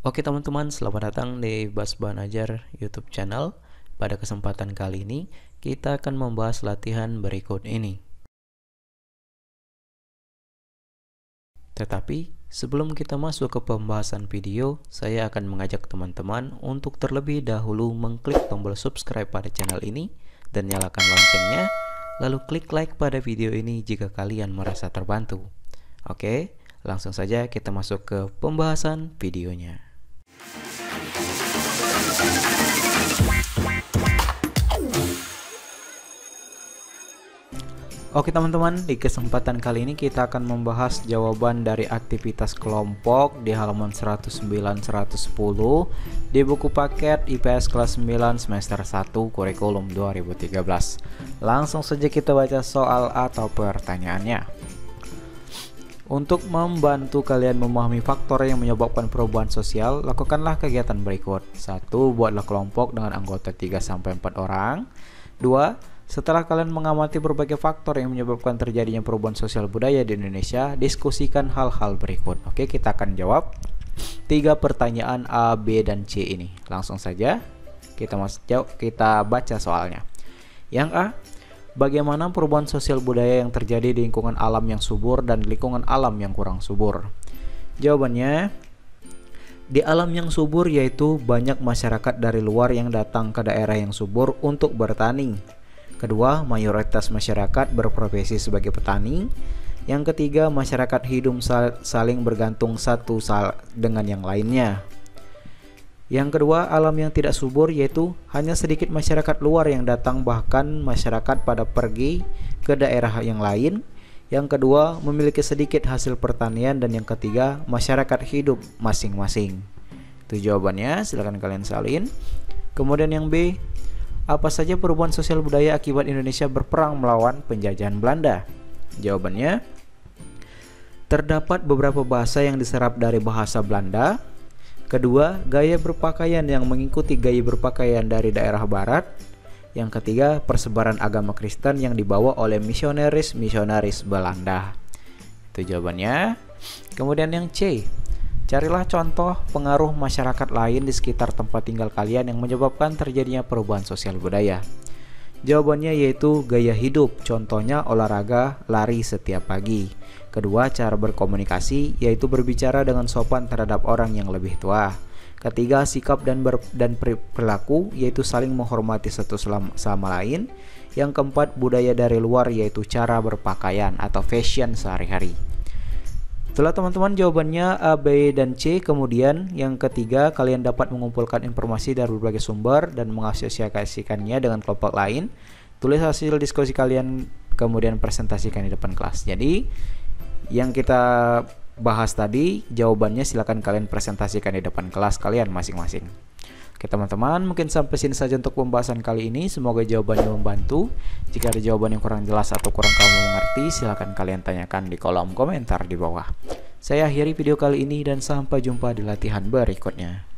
Oke teman-teman, selamat datang di Bas Bahan Ajar YouTube channel. Pada kesempatan kali ini, kita akan membahas latihan berikut ini. Tetapi, sebelum kita masuk ke pembahasan video, saya akan mengajak teman-teman untuk terlebih dahulu mengklik tombol subscribe pada channel ini dan nyalakan loncengnya, lalu klik like pada video ini jika kalian merasa terbantu. Oke, langsung saja kita masuk ke pembahasan videonya. Oke teman-teman, di kesempatan kali ini kita akan membahas jawaban dari aktivitas kelompok di halaman 109-110 di buku paket IPS kelas 9 semester 1 kurikulum 2013. Langsung saja kita baca soal atau pertanyaannya. Untuk membantu kalian memahami faktor yang menyebabkan perubahan sosial, lakukanlah kegiatan berikut. 1. Buatlah kelompok dengan anggota 3-4 orang. 2. Setelah kalian mengamati berbagai faktor yang menyebabkan terjadinya perubahan sosial budaya di Indonesia, diskusikan hal-hal berikut. Oke, kita akan jawab 3 pertanyaan A, B, dan C ini. Langsung saja kita baca soalnya. Yang A, bagaimana perubahan sosial budaya yang terjadi di lingkungan alam yang subur dan lingkungan alam yang kurang subur? Jawabannya, di alam yang subur yaitu banyak masyarakat dari luar yang datang ke daerah yang subur untuk bertani. Kedua, mayoritas masyarakat berprofesi sebagai petani. Yang ketiga, masyarakat hidup saling bergantung satu dengan yang lainnya. Yang kedua, alam yang tidak subur yaitu hanya sedikit masyarakat luar yang datang, bahkan masyarakat pada pergi ke daerah yang lain. Yang kedua, memiliki sedikit hasil pertanian. Dan yang ketiga, masyarakat hidup masing-masing. Itu jawabannya, silakan kalian salin. Kemudian yang B, apa saja perubahan sosial budaya akibat Indonesia berperang melawan penjajahan Belanda? Jawabannya, terdapat beberapa bahasa yang diserap dari bahasa Belanda. Kedua, gaya berpakaian yang mengikuti gaya berpakaian dari daerah barat. Yang ketiga, persebaran agama Kristen yang dibawa oleh misionaris Belanda. Itu jawabannya. Kemudian yang C, carilah contoh pengaruh masyarakat lain di sekitar tempat tinggal kalian yang menyebabkan terjadinya perubahan sosial budaya. Jawabannya yaitu gaya hidup, contohnya olahraga, lari setiap pagi. Kedua, cara berkomunikasi, yaitu berbicara dengan sopan terhadap orang yang lebih tua. Ketiga, sikap dan perilaku, yaitu saling menghormati satu sama lain. Yang keempat, budaya dari luar, yaitu cara berpakaian atau fashion sehari-hari. Setelah teman-teman jawabannya A, B, dan C, kemudian yang ketiga, kalian dapat mengumpulkan informasi dari berbagai sumber dan mengasosiasikannya dengan kelompok lain. Tulis hasil diskusi kalian, kemudian presentasikan di depan kelas. Jadi, yang kita bahas tadi, jawabannya silakan kalian presentasikan di depan kelas kalian masing-masing. Oke teman-teman, mungkin sampai sini saja untuk pembahasan kali ini. Semoga jawabannya membantu. Jika ada jawaban yang kurang jelas atau kurang kamu mengerti, silakan kalian tanyakan di kolom komentar di bawah. Saya akhiri video kali ini dan sampai jumpa di latihan berikutnya.